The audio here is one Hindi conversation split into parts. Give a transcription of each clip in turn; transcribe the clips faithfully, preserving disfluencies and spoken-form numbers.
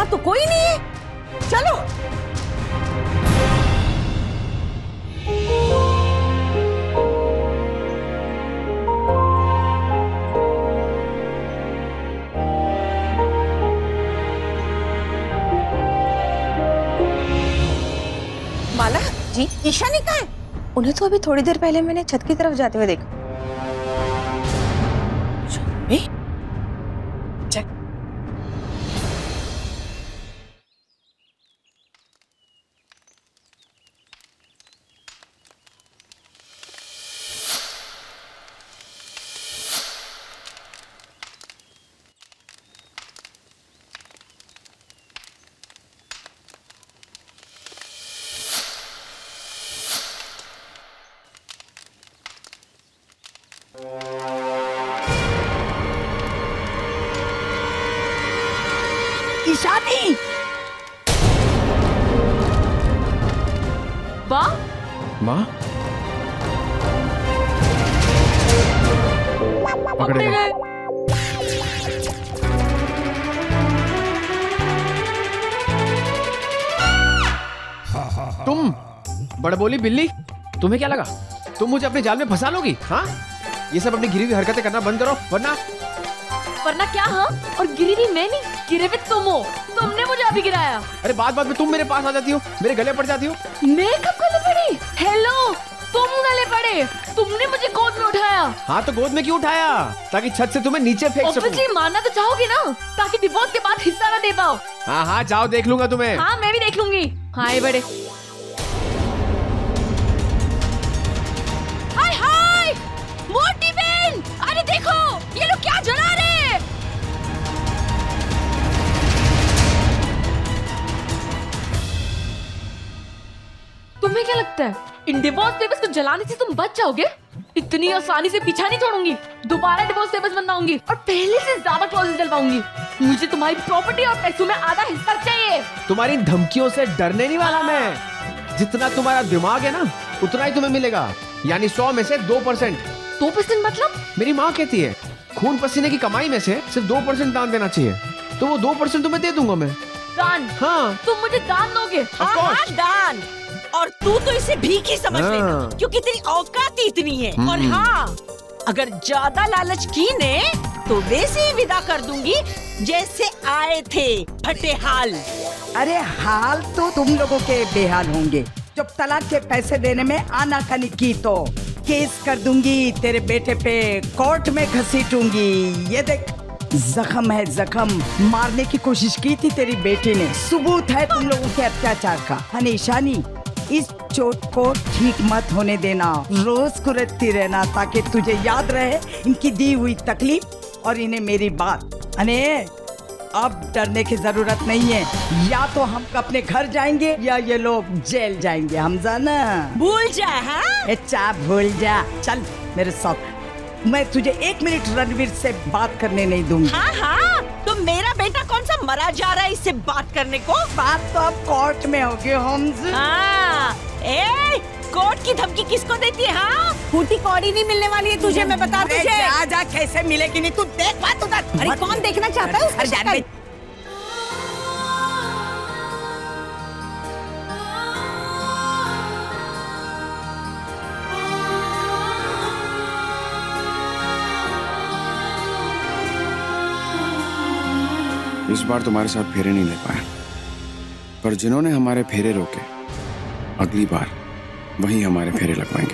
यहाँ तो कोई नहीं है, चलो। माला जी, ईशानी कहाँ है? उन्हें तो अभी थोड़ी देर पहले मैंने छत की तरफ जाते हुए देखा। ईशानी, माँ माँ पकड़े गए। तुम बड़बोली बिल्ली, तुम्हें क्या लगा तुम मुझे अपने जाल में फंसा लोगी? हाँ, ये सब अपनी गिरी हुई हरकतें करना बंद करो, वरना वरना क्या? हाँ, और गिरी भी मैं नहीं, गिरे भी तुम हो। तुमने मुझे अभी गिराया। अरे बात बात में तुम मेरे पास आ जाती हो, मेरे गले पड़ जाती हो। मैं कब गले पड़ी? हेलो, तुम गले पड़े, तुमने मुझे गोद में उठाया। हाँ तो गोद में क्यों उठाया? ताकि छत से तुम्हें नीचे फेंक सकूं। ऑब्वियसली मानना तो चाहोगे ना, ताकि डिवोर्स के बाद हिस्सा ना दे पाओ। हाँ हाँ जाओ, देख लूंगा तुम्हें। हाँ मैं भी देख लूंगी। हाय बड़े। हाय हाय मोटी बहन, अरे देखो ये लोग क्या जला रहे हैं। तुम्हें क्या लगता है इन डिवोर्स पेपर्स को जलाने से तुम बच जाओगे? इतनी आसानी से पीछा नहीं छोड़ूंगी। दोबारा डिवोर्स पेपर्स बनवाऊंगी और पहले से ज्यादा क्लॉजेस डलवाऊंगी। मुझे तुम्हारी प्रॉपर्टी और पैसों में आधा हिस्सा चाहिए। तुम्हारी धमकियों से डरने नहीं वाला मैं। जितना तुम्हारा दिमाग है ना, उतना ही तुम्हें मिलेगा। यानी सौ में से दो परसेंट। दो परसेंट मतलब? मेरी माँ कहती है खून पसीने की कमाई में से सिर्फ दो परसेंट दान देना चाहिए, तो वो दो परसेंट तुम्हें दे दूंगा मैं। दान? हाँ। तुम मुझे दान दोगे? हाँ हाँ दान। और तू तो इसे भीख ही समझ हाँ। लेना, क्योंकि तेरी औकात ही इतनी है। और हाँ, अगर ज्यादा लालच की ने तो वैसे ही विदा कर दूंगी जैसे आए थे, फटे हाल। अरे हाल तो तुम लोगों के बेहाल होंगे। जब तलाक के पैसे देने में आनाकानी की तो केस कर दूंगी तेरे बेटे पे, कोर्ट में घसीटूंगी। ये देख जख्म है जख्म, मारने की कोशिश की थी तेरी बेटी ने। सबूत है तुम लोगों के अत्याचार का। हनी ईशानी, इस चोट को ठीक मत होने देना, रोज कुरेदती रहना ताकि तुझे याद रहे इनकी दी हुई तकलीफ और इन्हें मेरी बात। अने अब डरने की जरूरत नहीं है, या तो हम अपने घर जाएंगे या ये लोग जेल जाएंगे। हम जाना भूल जा। हाँ? चा भूल जा, चल मेरे साथ। मैं तुझे एक मिनट रणवीर से बात करने नहीं दूंगी। हाँ हाँ, तो मेरा बेटा कौन सा मरा जा रहा है इससे बात करने को? बात तो अब कोर्ट में होगी होम्स। हाँ, ए, कोर्ट की धमकी किसको देती है? हाँ, फूटी कौड़ी नहीं मिलने वाली है तुझे, मैं बता तुझे। जा जा, कैसे मिलेगी नहीं, तू देख बात उधर। अरे कौन देखना चाहता है उसकी शक्ल? इस बार तुम्हारे साथ फेरे नहीं ले पाया, पर जिन्होंने हमारे फेरे रोके, अगली बार वही हमारे फेरे लगवाएंगे।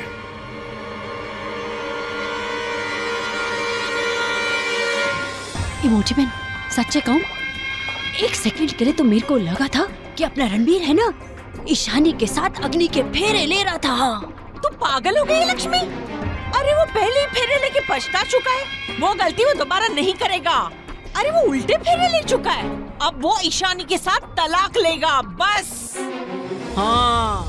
इमोजी बहन, सच्चे कहूं, एक सेकंड के लिए तो मेरे को लगा था कि अपना रणबीर है ना, ईशानी के साथ अग्नि के फेरे ले रहा था। तू पागल हो गई लक्ष्मी? अरे वो पहले ही फेरे लेके पछता चुका है, वो गलती वो दोबारा नहीं करेगा। अरे वो उल्टे फेरे ले चुका है, अब वो ईशानी के साथ तलाक लेगा बस। हाँ।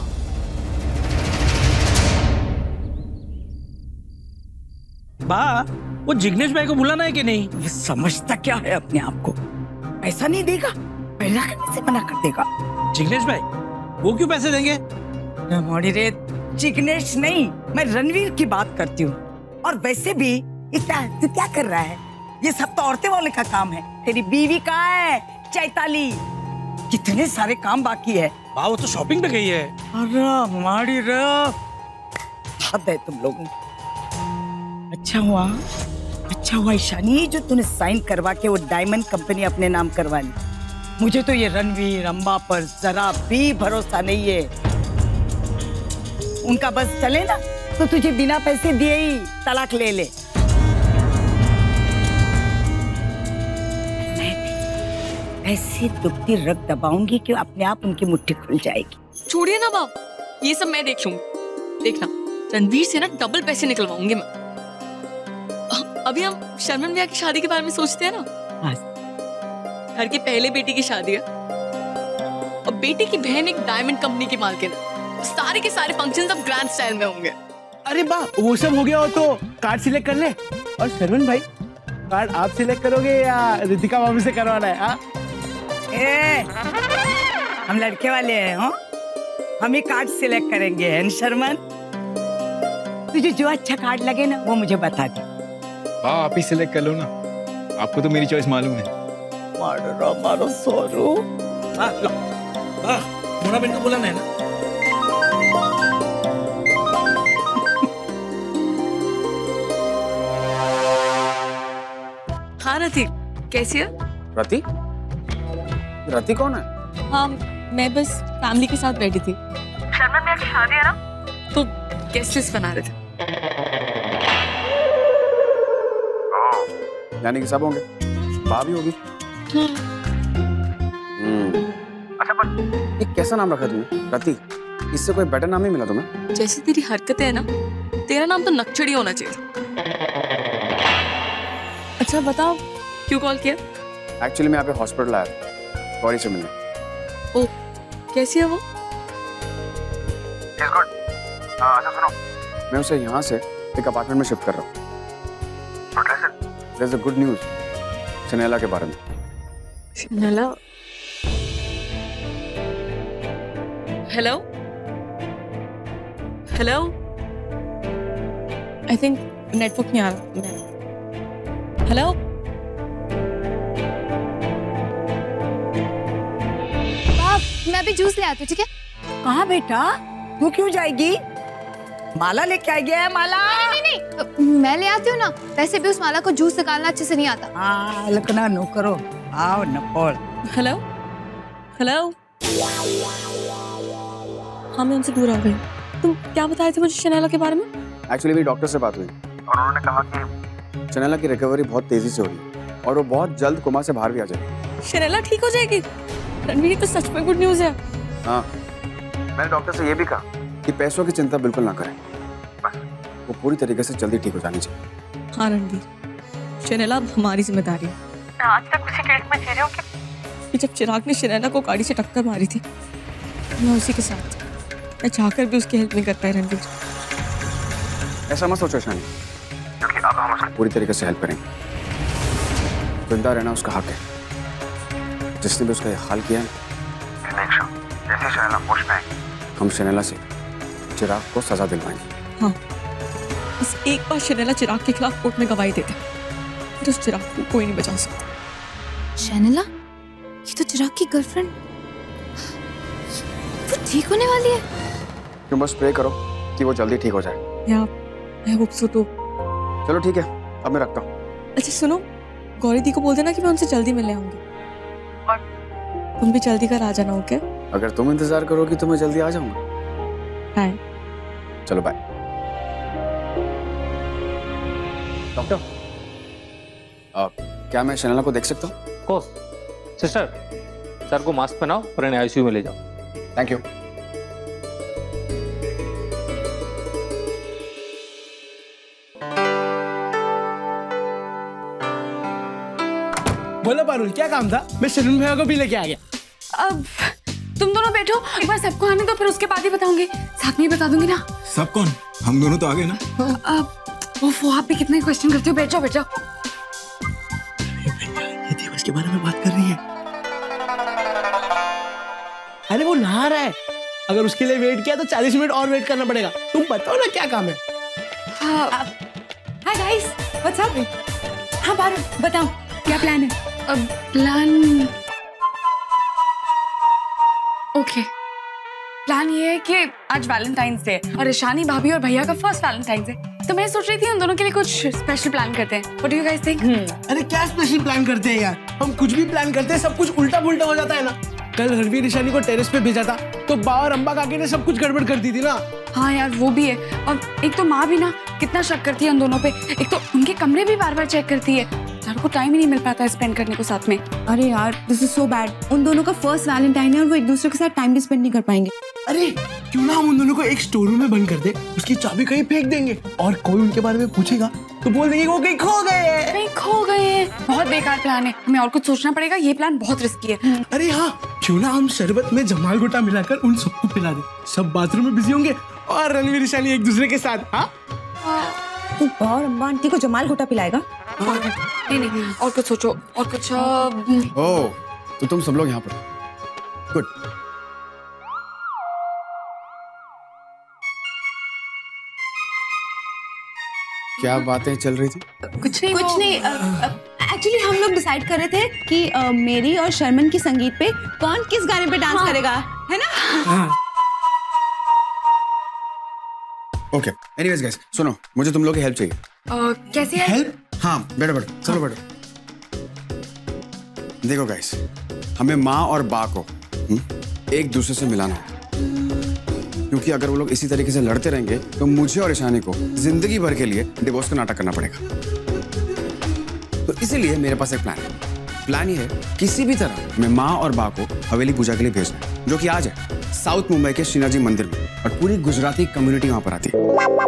बा, वो जिग्नेश भाई को बुलाना है कि नहीं? ये समझता क्या है अपने आप को? पैसा नहीं देगा, पहला करने से मना कर देगा। जिग्नेश भाई वो क्यों पैसे देंगे? मोड़ी रे, जिग्नेश नहीं, मैं रणवीर की बात करती हूँ। और वैसे भी इतना तू क्या कर रहा है? ये सब तो औरतें वाले का काम है। तेरी बीवी कहाँ है? चैताली, कितने सारे काम बाकी है। बा वो तो शॉपिंग पे गई है। अरे हमारी रे हद है तुम लोगों। अच्छा हुआ अच्छा हुआ ईशानी जो तूने साइन करवा के वो डायमंड कंपनी अपने नाम करवा ली। मुझे तो ये रणवीर अम्बा पर जरा भी भरोसा नहीं है। उनका बस चले ना तो तुझे बिना पैसे दिए ही तलाक ले ले। मैं भी ऐसी दुखती रग दबाऊंगी कि अपने आप उनकी मुट्ठी खुल जाएगी। छोड़िए ना बाप, ये सब मैं देख लूंगी। देखना रणवीर से ना डबल पैसे निकलवाऊंगी मैं। अभी हम शर्मन भैया की शादी के बारे में सोचते हैं ना। घर की पहले बेटी की शादी है और बेटी की बहन एक डायमंड कंपनी की मालकिन है। सारे के सारे फंक्शंस अब ग्रैंड स्टाइल में होंगे। अरे बा वो सब हो गया हो तो कार्ड सिलेक्ट कर ले। और शर्मन भाई कार्ड आप सिलेक्ट करोगे या रितिका मामी से करवाना है? हाँ ए, हम लड़के वाले हैं हो? हम ही कार्ड सिलेक्ट करेंगे है शर्मन। तुझे जो अच्छा कार्ड लगे ना वो मुझे बता दे। हाँ आप ही सिलेक्ट कर लो ना, आपको तो मेरी चॉइस मालूम है। मारो मारो सोरू। हाँ लो, हाँ मोना बेन को बुलाना है ना। हाँ रति, कैसी है? रति? रति कौन है? हाँ मैं बस फैमिली के साथ बैठी थी। शर्मन भैया की शादी है ना, तो गेस्ट लिस्ट बना रहे थे। यानी कि सब होंगे, भाभी होगी। हम्म। अच्छा पर ये कैसा नाम रखा तुमने? रति? इससे कोई बेटर नाम ही मिला तुम्हें? जैसी तेरी हरकतें है ना, तेरा नाम तो नक्चड़ी होना चाहिए। अच्छा बताओ क्यों कॉल किया? एक्चुअली मैं यहाँ पे हॉस्पिटल आया था गौरी से मिलने। ओ कैसी है वो? अच्छा सुनो, मैं उसे यहाँ से एक अपार्टमेंट में शिफ्ट कर रहा हूँ। There's a good news शनेला के बारे में। Shanela? Hello hello, I think network नहीं आ रहा। हेलो बाप, मैं अभी जूस ले आती हूँ, ठीक है? कहाँ बेटा? तू क्यों जाएगी? माला लेके आई है माला। नहीं नहीं नहीं, मैं ले आती हूँ ना। वैसे भी उस माला को जूस निकालना अच्छे से नहीं आता। हाँ लकना नो करो, आओ न बोल। हेलो हेलो, हाँ मैं उनसे दूर आ गई। तुम क्या बताए थे मुझे शनेला के बारे में? एक्चुअली मेरी डॉक्टर से बात हुई और उन्होंने कहा कि शनेला की रिकवरी बहुत तेजी से हो रही है और वो बहुत जल्द कोमा से बाहर भी आ जाएगी। शनेला ठीक हो जाएगी? रणवीर तो सच में गुड न्यूज है। हाँ मैंने डॉक्टर से ये भी कहा कि पैसों की चिंता बिल्कुल ना करें, बस वो पूरी तरीके से जल्दी ठीक हो जानी चाहिए। हाँ रणवीर, शनेला अब हमारी जिम्मेदारी है। आज तक उसी केस में जी रही हूँ कि जब चिराग ने शनेला को गाड़ी से टक्कर मारी थी, मैं उसी के साथ, मैं चाहकर भी उसकी हेल्प नहीं कर पाई। रणवीर ऐसा मत सोचो शानी, क्योंकि अब हम उसको पूरी तरीके से हेल्प करेंगे। जिंदा रहना उसका हक है। जिसने भी उसका ये हाल किया है, जैसे शनेला होश में आएगी, हम शनेला से चिराग को सजा दिलवाएंगे। हाँ बस एक बार शनेला चिराग के खिलाफ कोर्ट में गवाही देते, फिर उस चिराग को कोई नहीं बचा सकता। शनेला, ये तो चिराग की गर्लफ्रेंड, वो ठीक होने वाली है। तुम बस प्रे करो कि वो जल्दी ठीक हो जाए। या आई होप सो टू। चलो ठीक है, अब मैं रखता हूँ। अच्छा सुनो, गौरी दी को बोल देना कि मैं उनसे जल्दी मिलने आऊंगी और तुम भी जल्दी घर आ जाना। ओके? अगर तुम इंतजार करोगी तो मैं जल्दी आ जाऊंगा। बाय। चलो बाय। डॉक्टर, क्या मैं शनेला को देख सकता हूँ? कोर्स। सिस्टर, सर को मास्क पहनाओ और इन्हें आईसीयू में ले जाओ। Thank you. बोलो पारुल, क्या काम था? मैं शर्मन भैया को भी लेके आ गया। अब तुम दोनों बैठो, एक बार सबको आने दो, फिर उसके बाद ही बताऊंगी। साथ में ही बता दूंगी ना। सब कौन? हम दोनों तो आ गए ना। अब वो आप भी कितने क्वेश्चन करते हो? बैठ जाओ बैठ जाओ। ये दिवस के बारे में बात कर रही है। अरे वो नहा रहा है, अगर उसके लिए वेट किया तो चालीस मिनट और वेट करना पड़ेगा। तुम बताओ ना क्या काम है? Hi guys, what's up? हाँ पारुल बताओ क्या प्लान है? अब प्लान ओके, प्लान ये है कि आज वैलेंटाइंस डे और ईशानी भाभी और भैया का फर्स्ट वैलेंटाइंस डे, तो मैं सोच रही थी उन दोनों के लिए कुछ स्पेशल प्लान करते हैं। What do you guys think? अरे क्या स्पेशल प्लान करते हैं यार, हम कुछ भी प्लान करते हैं सब कुछ उल्टा पुल्टा हो जाता है ना। कल रणवीर ईशानी को टेरेस पे भेजा था तो बा और अम्बा काकी ने सब कुछ गड़बड़ कर दी थी ना। हाँ यार वो भी है, और एक तो माँ भी ना कितना शक करती है उन दोनों पे, एक तो उनके कमरे भी बार बार चेक करती है, यार को टाइम ही नहीं मिल पाता है स्पेंड करने को साथ में। अरे यार दिस इज सो बैड, उन दोनों का फर्स्ट वैलेंटाइन है और वो एक दूसरे के साथ टाइम भी स्पेंड नहीं कर पाएंगे। अरे क्यों ना हम उन दोनों को एक स्टोर रूम में बंद कर दे, उसकी चाबी कहीं फेंक देंगे और कोई उनके बारे में पूछेगा तो बोल देंगे वो कहीं खो गए कहीं खो गए। बहुत बेकार प्लान है, हमें और कुछ सोचना पड़ेगा, ये प्लान बहुत रिस्की है। अरे हाँ, क्यों ना हम शरबत में जमाल घोटा मिलाकर उन सबको पिला दे, सब बाथरूम में बिजी होंगे और रणवीर ईशानी एक दूसरे के साथ। हाँ तू बा और अम्बा आंटी को जमाल घोटा पिलाएगा? नहीं नहीं, और कुछ सोचो, और कुछ। ओह, तो तुम सब लोग यहाँ पर, गुड। क्या बातें चल रही थी? कुछ नहीं कुछ नहीं, एक्चुअली हम लोग डिसाइड कर रहे थे कि uh, मेरी और शर्मन की संगीत पे कौन किस गाने पे डांस हाँ। करेगा, है ना? हाँ। ओके, एनीवेज गाइस, सुनो, मुझे तुम लोग की हेल्प चाहिए। uh, कैसी हेल्प? हाँ, बैठो बैठो, चलो बैठो। देखो गाइस, हमें माँ और बा को हुँ? एक दूसरे से मिलाना है, क्योंकि अगर वो लोग इसी तरीके से लड़ते रहेंगे तो मुझे और ईशानी को जिंदगी भर के लिए डिवोर्स का नाटक करना पड़ेगा। तो इसीलिए मेरे पास एक प्लान है। प्लान ये है, किसी भी तरह मैं माँ और बा को हवेली पूजा के लिए भेजना है, जो कि आज है साउथ मुंबई के श्रीनाथ जी मंदिर में, और पूरी गुजराती कम्युनिटी वहां पर आती है।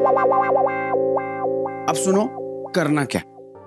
अब सुनो करना क्या।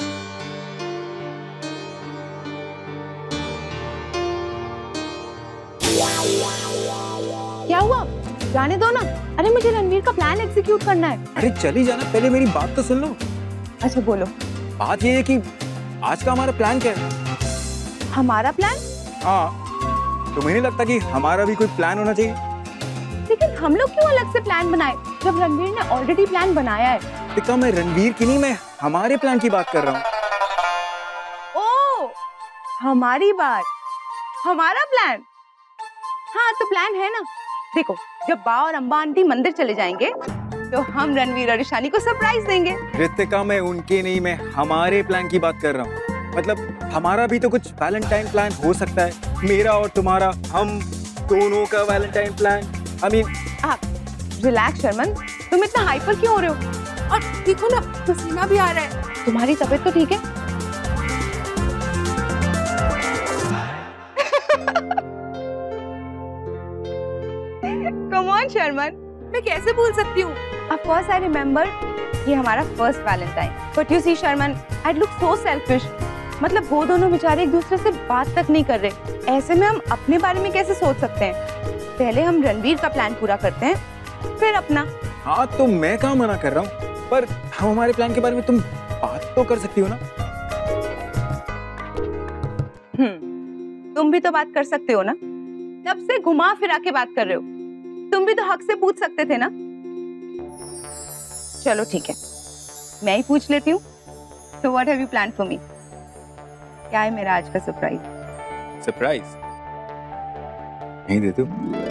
क्या हुआ? जाने दो ना। अरे मुझे रणवीर का प्लान एग्जीक्यूट करना है। अरे चली जाना, पहले मेरी बात तो सुन लो। अच्छा बोलो। बात ये है कि आज का हमारा प्लान क्या है? हमारा प्लान? हाँ, तो मुझे नहीं लगता कि हमारा भी कोई प्लान होना चाहिए। लेकिन हम लोग क्यों अलग से प्लान बनाए जब रणवीर ने ऑलरेडी प्लान बनाया है? देखता मैं रणवीर की नहीं, मैं हमारे प्लान की बात कर रहा हूँ। ओ, हमारी बात, हमारा प्लान। हाँ तो प्लान है ना। देखो, जब बा और अम्बा आंटी मंदिर चले जाएंगे तो हम रणवीर और ईशानी को सरप्राइज देंगे। रितिका, मैं उनके नहीं, मैं हमारे प्लान की बात कर रहा हूँ। मतलब हमारा भी तो कुछ वैलेंटाइन प्लान हो सकता है, मेरा और तुम्हारा, हम दोनों का वैलेंटाइन प्लान। आई मीन, आप रिलैक्स शर्मन, तुम इतना हाइपर क्यों हो रहे हो? और देखो ना, पसीना भी आ रहा है। तुम्हारी तबीयत तो ठीक है? Come on, शर्मन, मैं कैसे भूल सकती हूँ? Of course I remember, ये हमारा first Valentine. But you see, Sharman, I look so selfish. मतलब वो दोनों बेचारे एक दूसरे से बात तक नहीं कर रहे। ऐसे में हम अपने बारे में कैसे सोच सकते हैं? पहले हम रणवीर का प्लान पूरा करते हैं, फिर अपना। हाँ तो मैं कहाँ मना कर रहा हूँ, पर हम हमारे प्लान के बारे में तुम बात तो कर सकती हो ना। हम्म, तुम भी तो बात कर सकते हो ना। तब से घुमा फिरा के बात कर रहे हो। तुम भी तो हक से पूछ सकते थे ना। चलो ठीक है, मैं ही पूछ लेती हूँ। So what have you planned for me? क्या है मेरा आज का सरप्राइज? सरप्राइज नहीं देते हो?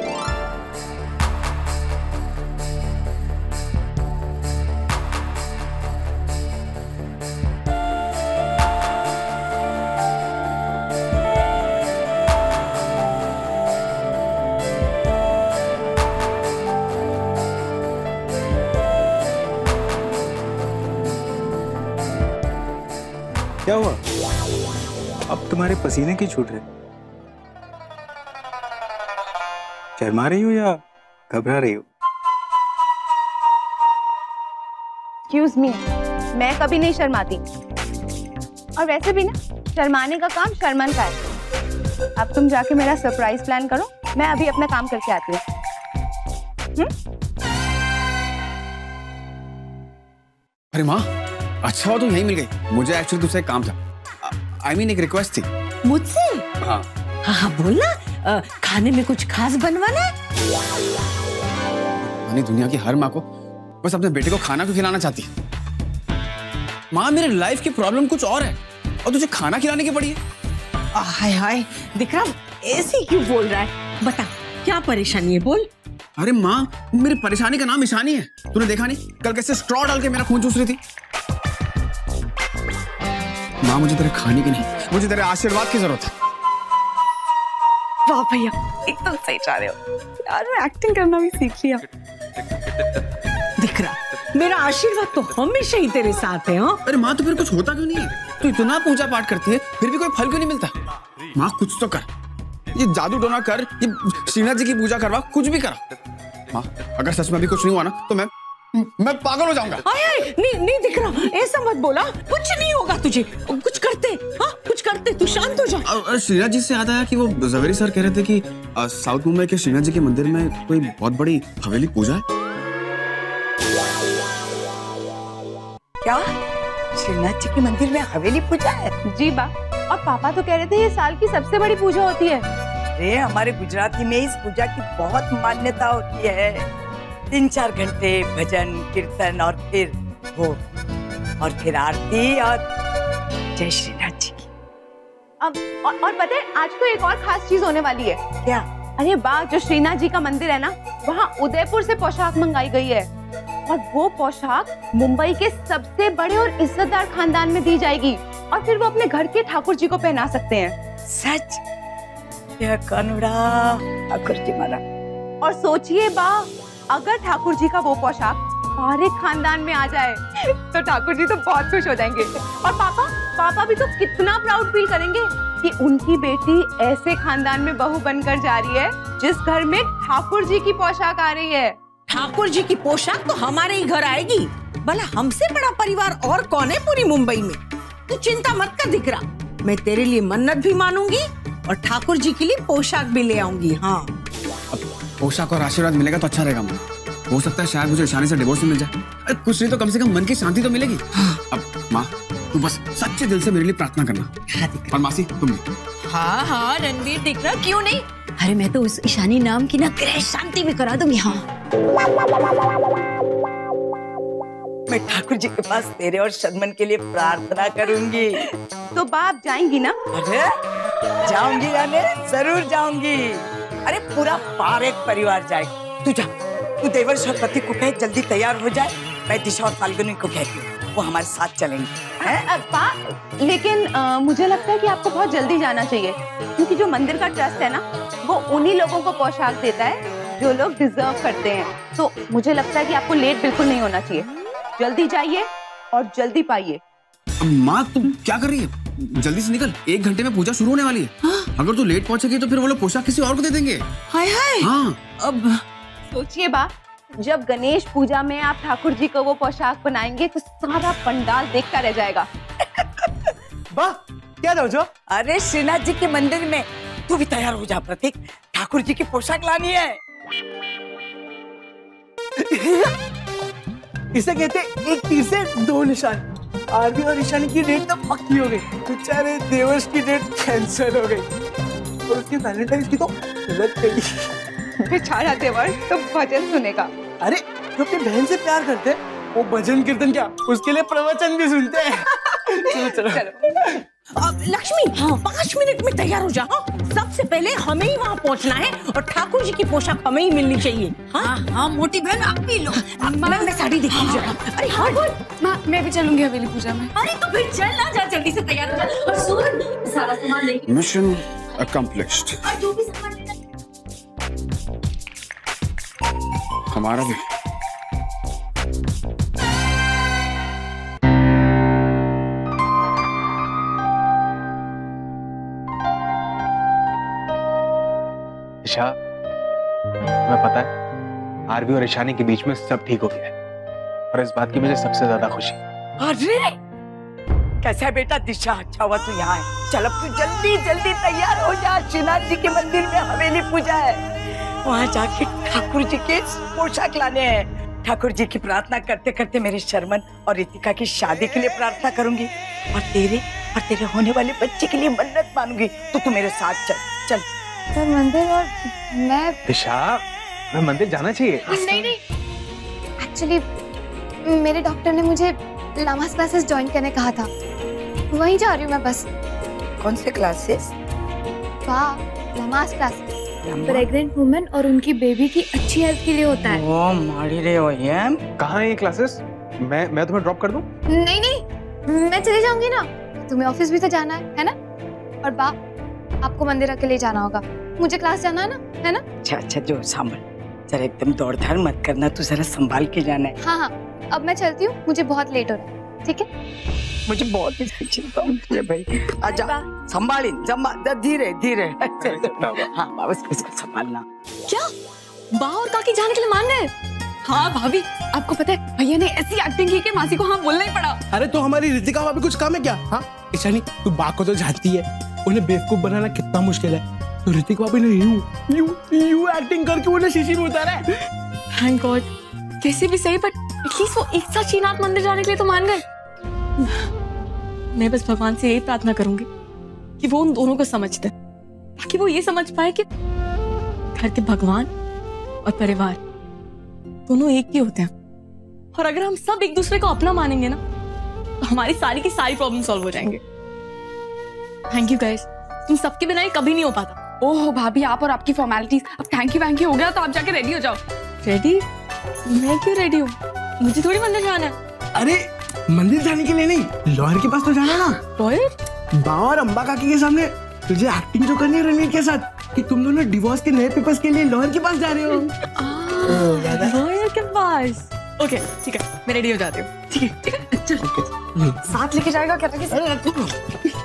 क्या हुआ? अब तुम्हारे पसीने क्यों छूट रहे? शर्मा रही हो या घबरा रही हो? Excuse me, मैं कभी नहीं शर्माती। और वैसे भी ना, शर्माने का काम शर्मन का है। अब तुम जाके मेरा सरप्राइज प्लान करो, मैं अभी अपना काम करके आती हूँ। अरे माँ, अच्छा हुआ तुम यहीं मिल गई। मुझे एक्चुअली तुझसे एक काम था, आई मीन एक रिक्वेस्ट थी। मुझसे? हाँ हाँ हाँ बोलना। आ, खाने में कुछ खास बनवाना है? यानी दुनिया की हर माँ को बस अपने बेटे को खाना क्यों खिलाना चाहती है। माँ, मेरे लाइफ की प्रॉब्लम कुछ और है और तुझे खाना खिलाने की पड़ी है। हाय हाय विक्रम, ऐसे क्यों बोल रहा है? बता क्या परेशानी है बोल। अरे माँ, मेरी परेशानी का नाम ईशानी है। तूने देखा नहीं कल कैसे स्ट्रॉ डाल के मेरा खून चूस रही थी। माँ मुझे तेरे खाने की नहीं, मुझे तेरे आशीर्वाद की जरूरत है। वाह भैया, एकदम सही जा रहे हो यार। मैं एक्टिंग करना भी सीख लिया। दिख रहा, मेरा आशीर्वाद तो हमेशा ही तेरे साथ है। हाँ अरे माँ, तो फिर कुछ होता क्यों नहीं है? तू इतना पूजा पाठ करती है फिर भी कोई फल क्यों नहीं मिलता? माँ कुछ तो कर, ये जादू टोना कर, ये श्रीनाथ जी की पूजा करवा, कुछ भी करा। माँ अगर सच में भी कुछ नहीं हुआ ना तो मैं मैं पागल हो जाऊंगा। आय, आय, नहीं नहीं दिख रहा, ऐसा मत बोला। कुछ नहीं होगा तुझे, कुछ करते। हाँ कुछ करते, तू शांत हो जा। श्रीनाथ जी से याद आया कि वो जवेरी सर कह रहे थे कि आ, साउथ मुंबई के श्रीनाथ जी के मंदिर में कोई बहुत बड़ी हवेली पूजा है। क्या श्रीनाथ जी के मंदिर में हवेली पूजा है? जी बा, और पापा तो कह रहे थे ये साल की सबसे बड़ी पूजा होती है। अरे हमारे गुजराती में इस पूजा की बहुत मान्यता होती है। तीन चार घंटे भजन कीर्तन और फिर भोग और फिर आरती और जय श्रीनाथ जी की। अब और, और पता है आज तो एक और खास चीज होने वाली है। क्या? अरे बा, जो श्रीनाथ जी का मंदिर है ना, वहाँ उदयपुर से पोशाक मंगाई गई है और वो पोशाक मुंबई के सबसे बड़े और इज्जतदार खानदान में दी जाएगी और फिर वो अपने घर के ठाकुर जी को पहना सकते हैं। सच? यह कानूड़ा ठाकुर जी मारा। और सोचिए बा, अगर ठाकुर जी का वो पोशाक हमारे खानदान में आ जाए तो ठाकुर जी तो बहुत खुश हो जाएंगे। और पापा पापा भी तो कितना प्राउड फील करेंगे कि उनकी बेटी ऐसे खानदान में बहू बनकर जा रही है जिस घर में ठाकुर जी की पोशाक आ रही है। ठाकुर जी की पोशाक तो हमारे ही घर आएगी। भला हमसे बड़ा परिवार और कौन है पूरी मुंबई में? तू चिंता मत कर दिख रहा, मैं तेरे लिए मन्नत भी मानूंगी और ठाकुर जी के लिए पोशाक भी ले आऊंगी। हाँ पोशाक और आशीर्वाद मिलेगा तो अच्छा रहेगा। माँ हो सकता है शायद मुझे ईशानी से डिवोर्स मिल जाए। अरे कुछ नहीं तो कम से कम मन की शांति तो मिलेगी। अब माँ तू बस सच्चे दिल से मेरे लिए प्रार्थना करना। और मासी तुम भी। हाँ हाँ रणवीर दिख रहा, क्यों नहीं? अरे मैं तो उस ईशानी नाम की ना ग्रह शांति भी करा दूंगी। हाँ मैं ठाकुर जी के पास तेरे और शर्मन के लिए प्रार्थना करूंगी। तो बाप जाएंगी ना? अरे जाऊंगी यानी जरूर जाऊंगी। अरे पूरा बारेक परिवार जाएगा। तू जा, तू देवर्ष और पति को कहे जल्दी तैयार हो जाए। मैं दिशा और फाल्गुनी को कहती हूँ, वो हमारे साथ चलेंगे। हैं? लेकिन आ, मुझे लगता है कि आपको बहुत जल्दी जाना चाहिए क्योंकि जो मंदिर का ट्रस्ट है ना, वो उन्हीं लोगों को पोशाक देता है जो लोग डिजर्व करते हैं। तो मुझे लगता है कि आपको लेट बिल्कुल नहीं होना चाहिए। जल्दी जाइए और जल्दी पाइए। माँ तुम क्या कर रही है? जल्दी से निकल, एक घंटे में पूजा शुरू होने वाली है। हाँ? अगर तू लेट पहुंचेगी तो फिर वो लोग पोशाक किसी और को दे देंगे। हाय हाय। हाँ अब सोचिए बा, जब गणेश पूजा में आप ठाकुर जी को वो पोशाक बनाएंगे तो सारा पंडाल देखता रह जाएगा। वाह क्या दोजो? अरे श्रीनाथ जी के मंदिर में तू भी तैयार हो जा प्रतीक, ठाकुर जी की पोशाक लानी है। इसे कहते एक तीर से दो निशान। आरवी और ईशानी की डेट तो पक्की हो गई, बेचारे देवर्ष की डेट कैंसिल हो गई और उसकी वैलेंटाइंस की तो लग गई। बेचारा देवर्ष तो भजन सुनेगा। अरे जो अपनी बहन से प्यार करते हैं वो भजन कीर्तन क्या, उसके लिए प्रवचन भी सुनते हैं। चलो चलो, चलो। अब लक्ष्मी हाँ पाँच मिनट में तैयार हो जा। हाँ सबसे पहले हमें ही वहाँ पहुँचना है और ठाकुर जी की पोशाक हमें ही मिलनी चाहिए। हाँ हाँ, हाँ मोटी बहन आप भी लो। मैं, मैं साड़ी दिखा जरा। अरे हाँ बोल। माँ मैं भी चलूंगी हवेली पूजा में। अरे तो फिर चल ना, जा जल्दी से तैयार हो जा और सुन सारा सामान लेके। Mission accomplished. जो भी सामान लेना हमारा भी। ईशा तुम्हें पता है आरवी और ईशानी के बीच में सब ठीक हो गया है और इस बात की मुझे सबसे ज्यादा खुशी। अरे कैसा है बेटा दिशा, अच्छा हुआ तू यहाँ है। चल अब तू जल्दी जल्दी तैयार हो जा, श्रीनाथ जी के मंदिर में हवेली पूजा है, वहाँ जाके ठाकुर जी के पोशाक लाने हैं। ठाकुर जी की प्रार्थना करते करते मेरे शर्मन और रितिका की शादी के लिए प्रार्थना करूंगी और तेरे और तेरे होने वाले बच्चे के लिए मन्नत मानूंगी। तो तू मेरे साथ चल चल। सर मंदिर और मैं दिशा मैं मंदिर जाना चाहिए। नहीं नहीं, एक्चुअली मेरे डॉक्टर ने मुझे लामास क्लासेस ज्वाइन करने कहा था, वहीं जा रही हूँ मैं बस। कौन से क्लासेस? वाह लामास क्लासेस। प्रेग्नेंट वुमेन और उनकी बेबी की अच्छी हेल्थ के लिए होता है। ओ मारी रे ओ एम। कहाँ है ये क्लासेस? मैं मैं तुम्हें ड्रॉप कर दूं? नहीं नहीं, मैं चली जाऊंगी ना, तुम्हें ऑफिस भी तो जाना है, है ना? और बा, आपको मंदिर अकेले जाना होगा, मुझे क्लास जाना है ना, है ना? अच्छा अच्छा, जो संभल, जरा एकदम दौड़ धाड़ मत करना, तू जरा संभाल के जाना है। हाँ हाँ, अब मैं चलती हूँ, मुझे बहुत लेट हो रहा है, ठीक है? मुझे बहुत ही चिंता होती है भाई। आजा, संभाली, जमा, धीरे धीरे। हाँ बाबा, इसको संभालना। क्या बा और काकी जाने के लिए मान गए? हाँ भाभी, आपको पता है भैया ने ऐसी एक्टिंग की कि मासी को हाँ बोलना ही पड़ा। अरे तो हमारी रितिका भाभी कुछ काम है क्या? हाँ ईशानी, तू बा को तो जानती है, उन्हें बेवकूफ बनाना कितना मुश्किल है, तो रितिका भाभी ने यू यू यू एक्टिंग करके उन्हें शीशी में उतारा है। थैंक गॉड, कैसे भी सही, बट एटलीस्ट वो एक साथ श्रीनाथ मंदिर जाने के लिए तो मान गए। मैं बस भगवान से यही प्रार्थना करूंगी कि वो उन दोनों को समझ दे, ताकि वो ये समझ पाए कि घर के भगवान और परिवार दोनों एक ही होते हैं, और अगर हम सब एक दूसरे को अपना मानेंगे ना, तो हमारी सारी की सारी प्रॉब्लम सॉल्व हो जाएंगे। थैंक यू गाइस, तुम सबके बिना ये कभी नहीं हो पाता। ओहो भाभी, आप और आपकी फॉर्मेलिटीज, अब थैंक यू वैंक यू हो गया तो आप जाके रेडी हो जाओ। रेडी? मैं क्यों रेडी हूँ? मुझे थोड़ी मंदिर जाना है। अरे मंदिर जाने के लिए नहीं, लॉयर के पास तो जाना है ना। लॉयर? बा और अम्बा काकी के सामने तुझे एक्टिंग जो करनी है रणवीर के साथ, कि तुम दोनों डिवोर्स के नए पेपर्स के लिए लॉयर के पास जा रहे हो। लॉयर के पास? ओके ठीक है, मैं रेडी हो जाती हूँ। ठीक है ठीक है, चल साथ लेके जाएगा क्या?